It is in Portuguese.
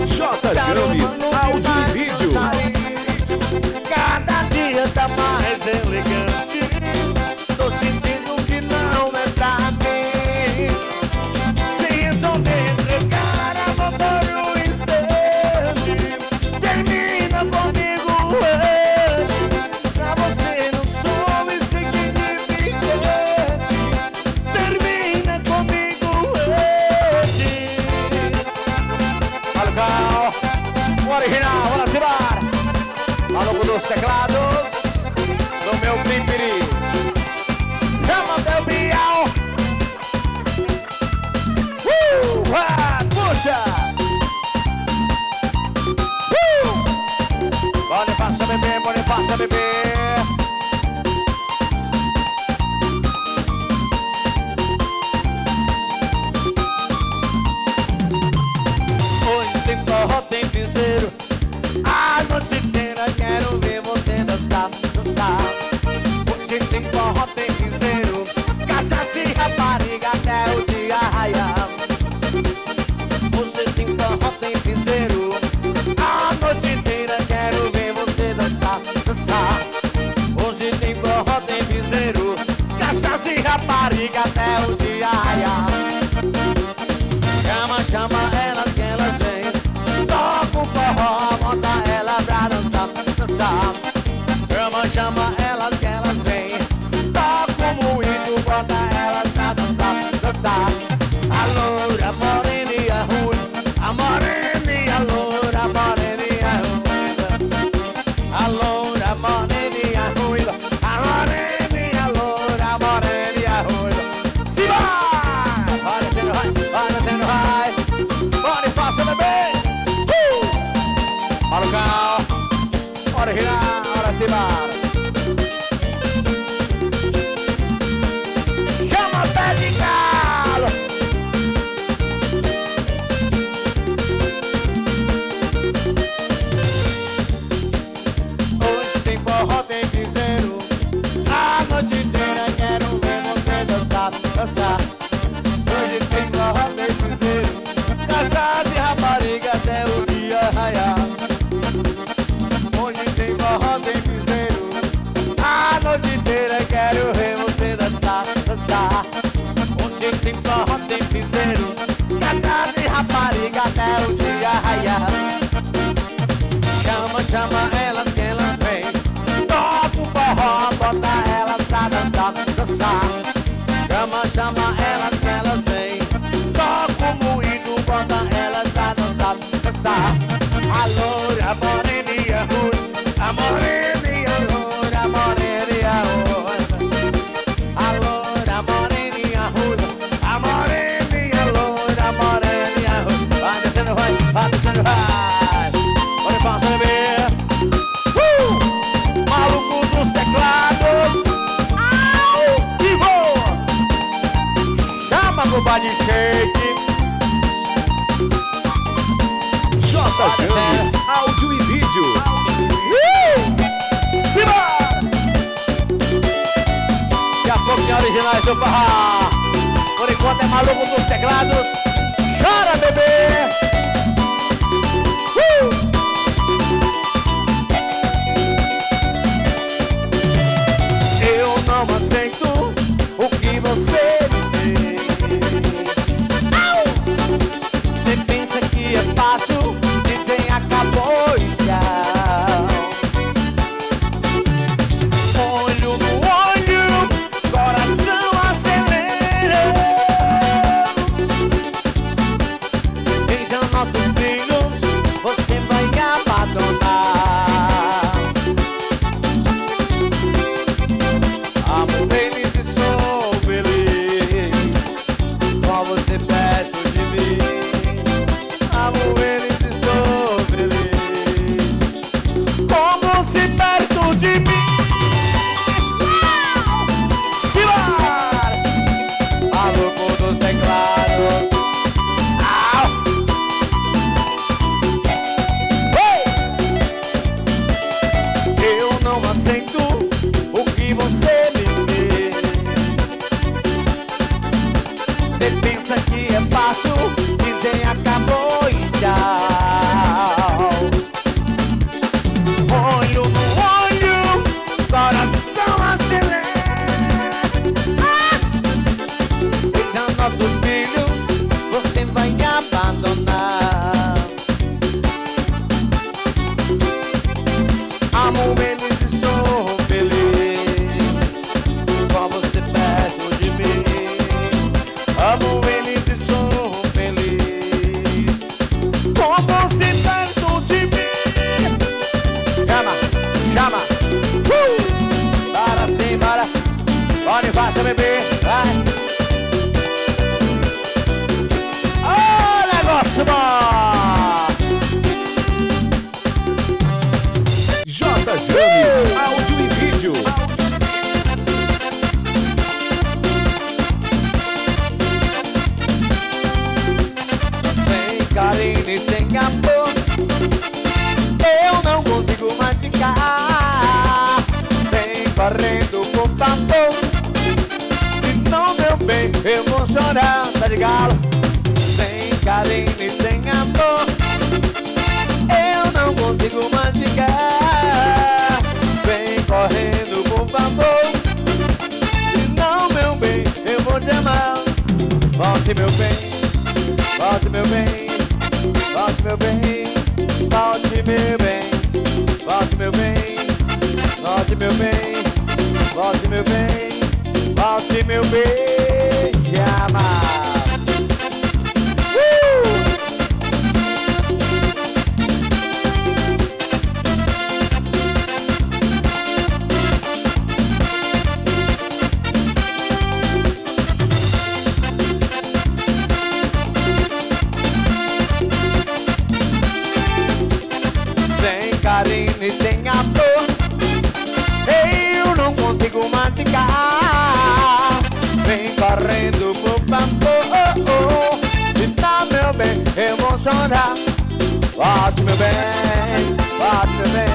J. James, áudio e vídeo. Cada dia tá mais elegante. Tô sentindo que não é pra mim. Se resolver entregar a mão por um instante, termina comigo antes. Pra você não sou insignificante. Termina comigo antes. Legal, o original, bora embora. Maluco dos teclados, do meu pimpiri. Chama teu bial. Puxa. Bonifacio bebê, Bonifacio bebê. Hoje tem forró, tem piseiro. A noite inteira quero ver você dançar, dançar. Hoje tem forró, tem piseiro. Cachaça e rapariga até o dia raiar. Hoje tem forró, tem piseiro. A noite inteira quero ver você dançar, dançar. Hoje tem forró, tem piseiro. Cachaça e rapariga até o dia raiar. Chama, chama elas que elas vêm. Toca o forró, bota elas pra dançar, dançar. Chama, chama elas que elas vêm. Toca o moído, bota elas pra dançar, dançar. A loura, morena e a ruiva. A morena e a loura, morena e a ruiva. A loura, morena e a ruiva. A morena e a loura, morena e a ruiva. Se vai! Vai descendo, vai. Bonifacio bebê. Olha o carro. Original, bora se bora. Chama pé de galo. Hoje tem forró, tem piseiro. A noite inteira quero ver você dançar, dançar. Hoje tem forró, tem piseiro. Cachaça e rapariga até o dia raiar. Hoje tem forró, tem piseiro. A noite inteira quero ver você dançar, dançar. Hoje tem forró, tem piseiro. Cachaça e rapariga até o dia raiar. Chama, chama elas que elas vêm. Toca o forró, bota elas pra dançar, dançar. Chama, chama elas que elas vêm. Toca o moído, bota elas pra dançar, dançar. A loura, a morena e a ruiva. A morena e a loura, a morena e a ruiva. A loura, a morena e a ruiva. A morena e a loura, a morena e a ruiva. Vai descendo, vai descendo, vai. Bonifacio bebê. Maluco dos teclados. Au! Vivo! Chama pro body shake. J. James, áudio e vídeo. Simbora! Daqui a pouco tem originais do forró. Por enquanto é maluco dos teclados. Chora, bebê! Eu não aceito o que você fez. Você pensa que é fácil, dizem acabou e tchau. Olho no olho, coração acelera. Veja nossos filhos, você vai abandonar. Amo eles e sou feliz com você perto de mim. Amo eles e como se perto de mim. Chama, chama. Bora sim, bora. Pode faça, bebê, vai. Ô, negócio bom. J. James, áudio e vídeo. Sem carinho e sem amor, eu não consigo mais ficar. Vem correndo, por favor, senão, meu bem, eu vou chorar. Tá de galo. Sem carinho e sem amor, eu não consigo mais ficar. Vem correndo, por favor, senão, meu bem, eu vou te amar. Volte, meu bem, volte, meu bem, volte, meu bem, volte, meu bem, volte, meu bem, volte, meu bem, volte, meu bem, volte, meu bem, chama. Sem carinho e sem amor, eu não consigo mais ficar. Vem correndo, por favor, se tá, meu bem, eu vou chorar. Volte, meu bem, volte, meu bem,